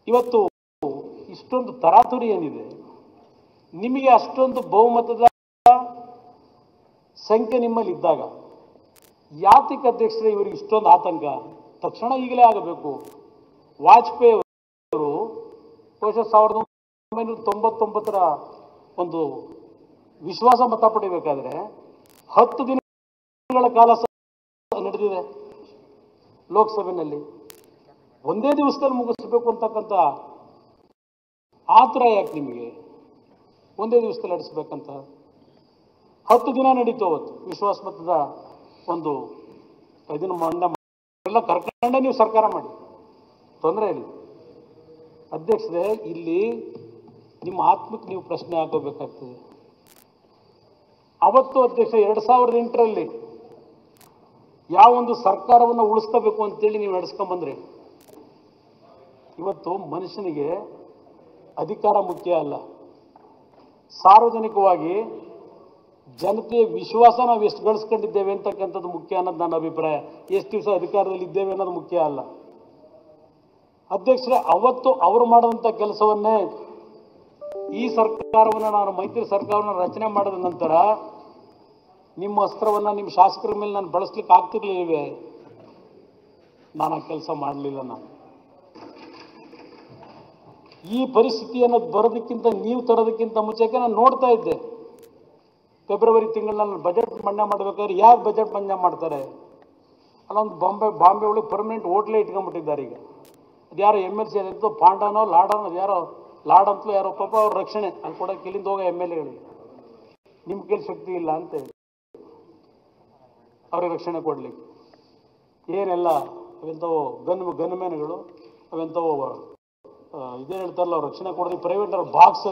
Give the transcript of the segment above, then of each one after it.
ಇವತ್ತು ಇಷ್ಟೊಂದು ತರಾತುರಿ ಏನಿದೆ, ನಿಮಗೆ ಅಷ್ಟೊಂದು ಬಹುಮತದ ಸಂಖ್ಯೆ ನಿಮ್ಮಲ್ಲಿ ಇದ್ದಾಗ ಯಾತಕ್ಕೆ ಅಧ್ಯಕ್ಷರೇ ಇವರಿಗೆ ಇಷ್ಟೊಂದು ಆತಂಕ? ತಕ್ಷಣ ಈಗಲೇ ಆಗಬೇಕು. ವಾಜಪೇಯಿ ಅವರು ಬಹುಶಃ 1999ರ ಒಂದು ವಿಶ್ವಾಸ ಮತ ಪಡಿಬೇಕಾದ್ರೆ 10 ದಿನಗಳ ಕಾಲ ನಡೆದಿದೆ ಲೋಕಸಭೆಯಲ್ಲಿ. ಒಂದೇ ದಿವಸದಲ್ಲಿ ಮುಗಿಸಬೇಕು ಅಂತಕ್ಕಂಥ ಆತರ ಯಾಕೆ ನಿಮಗೆ? ಒಂದೇ ದಿವಸದಲ್ಲಿ ನಡೆಸಬೇಕಂತ 10 ದಿನ ನಡೀತು. ಅವತ್ತು ವಿಶ್ವಾಸ ಮತದ ಒಂದು ಇದನ್ನು ಎಲ್ಲ ಕರ್ಕೊಂಡೇ ನೀವು ಸರ್ಕಾರ ಮಾಡಿ, ತೊಂದರೆ ಇಲ್ಲ. ಅಧ್ಯಕ್ಷರೇ, ಇಲ್ಲಿ ನಿಮ್ಮ ಆತ್ಮಕ್ಕೆ ನೀವು ಪ್ರಶ್ನೆ ಹಾಕೋಬೇಕಾಗ್ತದೆ. ಅವತ್ತು ಅಧ್ಯಕ್ಷ 2008ರಲ್ಲಿ ಯಾವ ಒಂದು ಸರ್ಕಾರವನ್ನು ಉಳಿಸ್ಕೋಬೇಕು ಅಂತೇಳಿ ನೀವು ನಡೆಸ್ಕೊಂಡ್ಬಂದ್ರಿ. ಇವತ್ತು ಮನುಷ್ಯನಿಗೆ ಅಧಿಕಾರ ಮುಖ್ಯ ಅಲ್ಲ, ಸಾರ್ವಜನಿಕವಾಗಿ ಜನತೆಯ ವಿಶ್ವಾಸ ನಾವು ಎಷ್ಟು ಗಳಿಸ್ಕೊಂಡಿದ್ದೇವೆ ಅಂತಕ್ಕಂಥದ್ದು ಮುಖ್ಯ ಅನ್ನೋದು ನನ್ನ ಅಭಿಪ್ರಾಯ. ಎಷ್ಟು ದಿವಸ ಅಧಿಕಾರದಲ್ಲಿ ಇದ್ದೇವೆ ಅನ್ನೋದು ಮುಖ್ಯ ಅಲ್ಲ. ಅಧ್ಯಕ್ಷರೇ, ಅವತ್ತು ಅವರು ಮಾಡಿದಂಥ ಕೆಲಸವನ್ನೇ ಈ ಸರ್ಕಾರವನ್ನು, ನಾನು ಮೈತ್ರಿ ಸರ್ಕಾರವನ್ನು ರಚನೆ ಮಾಡಿದ ನಂತರ ನಿಮ್ಮ ಅಸ್ತ್ರವನ್ನು ನಿಮ್ಮ ಶಾಸಕರ ಮೇಲೆ ನಾನು ಬಳಸ್ಲಿಕ್ಕೆ ಆಗ್ತಿರ್ಲಿಲ್ವೇ? ನಾನು ಆ ಕೆಲಸ ಮಾಡಲಿಲ್ಲ. ನಾನು ಈ ಪರಿಸ್ಥಿತಿಯನ್ನು ಬರೋದಕ್ಕಿಂತ, ನೀವು ತರೋದಕ್ಕಿಂತ ಮುಂಚೆಗೆ ನಾನು ನೋಡ್ತಾ ಇದ್ದೆ. ಫೆಬ್ರವರಿ ತಿಂಗಳಲ್ಲಿ ಬಜೆಟ್ ಮಂಡನೆ ಮಾಡಬೇಕಾದ್ರೆ ಯಾಕೆ ಬಜೆಟ್ ಮಂಡನೆ ಮಾಡ್ತಾರೆ? ಅಲ್ಲೊಂದು ಬಾಂಬೆ ಒಳಗೆ ಪರ್ಮನೆಂಟ್ ಹೋಟ್ಲೇ ಇಟ್ಕೊಂಡ್ಬಿಟ್ಟಿದ್ದಾರೆ. ಈಗ ಅದ್ಯಾರೋ MLC ಏನಿತ್ತು, ಪಾಂಡನೋ ಲಾಡನೋ, ಅದ್ಯಾರೋ ಲಾಡ್ ಅಂತಲೂ ಯಾರೋ ಪಾಪ ಅವ್ರ ರಕ್ಷಣೆ ಅಲ್ಲಿ ಕೂಡ ಕೆಲಿಂದ ಹೋಗೋ MLAಗಳಿಗೆ ನಿಮ್ಮ ಕೈಲಿ ಶಕ್ತಿ ಇಲ್ಲ ಅಂತ ಅವ್ರಿಗೆ ರಕ್ಷಣೆ ಕೊಡ್ಲಿಕ್ಕೆ. ಏನೆಲ್ಲ ಅವೆಂಥವು ಗನ್ಮ್ಯಾನ್ಗಳು, ಅವೆಂಥವು ಇದೇನು ಹೇಳ್ತಾರಲ್ಲ ಅವ್ರು ರಕ್ಷಣೆ ಕೊಡೋದು ಪ್ರೈವೇಟ್ ಅವ್ರು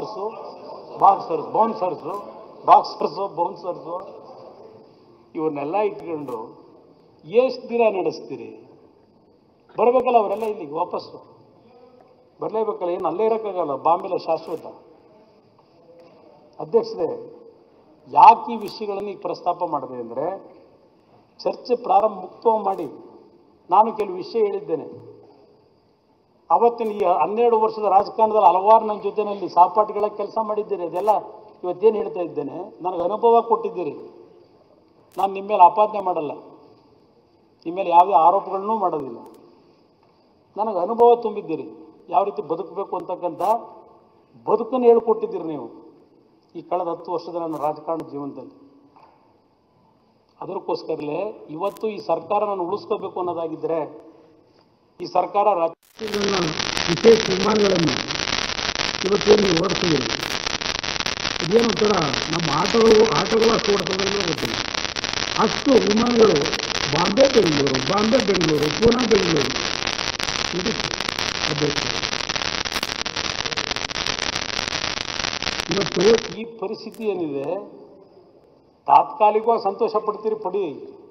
ಬೌನ್ಸರ್ಸು ಇವನ್ನೆಲ್ಲ ಇಟ್ಕೊಂಡು ಎಷ್ಟು ದಿನ ನಡೆಸ್ತೀರಿ? ಬರಬೇಕಲ್ಲ ಅವರೆಲ್ಲ ಇಲ್ಲಿಗೆ ವಾಪಸ್ಸು ಬರಲೇಬೇಕಲ್ಲ. ಏನು ಅಲ್ಲೇ ಇರೋಕ್ಕಾಗಲ್ಲ, ಬಾಂಬೆಲ್ಲ ಶಾಶ್ವತ. ಅಧ್ಯಕ್ಷರೇ, ಯಾಕೆ ಈ ವಿಷಯಗಳನ್ನು ಈಗ ಪ್ರಸ್ತಾಪ ಮಾಡಿದೆ ಅಂದರೆ, ಚರ್ಚೆ ಮುಕ್ತವಾಗಿ ಮಾಡಿ. ನಾನು ಕೆಲವು ವಿಷಯ ಹೇಳಿದ್ದೇನೆ. ಅವತ್ತಿನ ಈ 12 ವರ್ಷದ ರಾಜಕಾರಣದಲ್ಲಿ ಹಲವಾರು ನನ್ನ ಜೊತೆಯಲ್ಲಿ ಸಹಪಾಠಿಗಳ ಕೆಲಸ ಮಾಡಿದ್ದೀರಿ. ಅದೆಲ್ಲ ಇವತ್ತೇನು ಹೇಳ್ತಾ ಇದ್ದೇನೆ, ನನಗೆ ಅನುಭವ ಕೊಟ್ಟಿದ್ದೀರಿ. ನಾನು ನಿಮ್ಮ ಮೇಲೆ ಆಪಾದನೆ ಮಾಡಲ್ಲ, ನಿಮ್ಮ ಮೇಲೆ ಯಾವುದೇ ಆರೋಪಗಳನ್ನೂ ಮಾಡೋದಿಲ್ಲ. ನನಗೆ ಅನುಭವ ತುಂಬಿದ್ದೀರಿ, ಯಾವ ರೀತಿ ಬದುಕಬೇಕು ಅಂತಕ್ಕಂಥ ಬದುಕನ್ನು ಹೇಳ್ಕೊಟ್ಟಿದ್ದೀರಿ ನೀವು ಈ ಕಳೆದ 10 ವರ್ಷದ ನನ್ನ ರಾಜಕಾರಣದ ಜೀವನದಲ್ಲಿ. ಅದಕ್ಕೋಸ್ಕರಲೇ ಇವತ್ತು ಈ ಸರ್ಕಾರ ನಾನು ಉಳಿಸ್ಕೋಬೇಕು ಅನ್ನೋದಾಗಿದ್ದರೆ, ಈ ಸರ್ಕಾರ ವಿಶೇಷ ವಿಮಾನಗಳನ್ನು ಇವತ್ತೇನು ಹೊರಡಿಸಿದ್ದೀರಿ, ಇದೇನು ಒಂಥರ ನಮ್ಮ ಆಟಗಳು ಅಷ್ಟು ಹೊರಟೋದಲ್ಲ ಗೊತ್ತಿಲ್ಲ. ಅಷ್ಟು ವಿಮಾನಗಳು ಬಾಂಬೆ ಬೆಂಗಳೂರು ಪೂನಾ ಬೆಂಗಳೂರು ಇದು ಅಧ್ಯಕ್ಷ. ಇವತ್ತು ಈ ಪರಿಸ್ಥಿತಿ ಏನಿದೆ, ತಾತ್ಕಾಲಿಕವಾಗಿ ಸಂತೋಷ ಪಡ್ತೀರಿ, ಪಡಿ.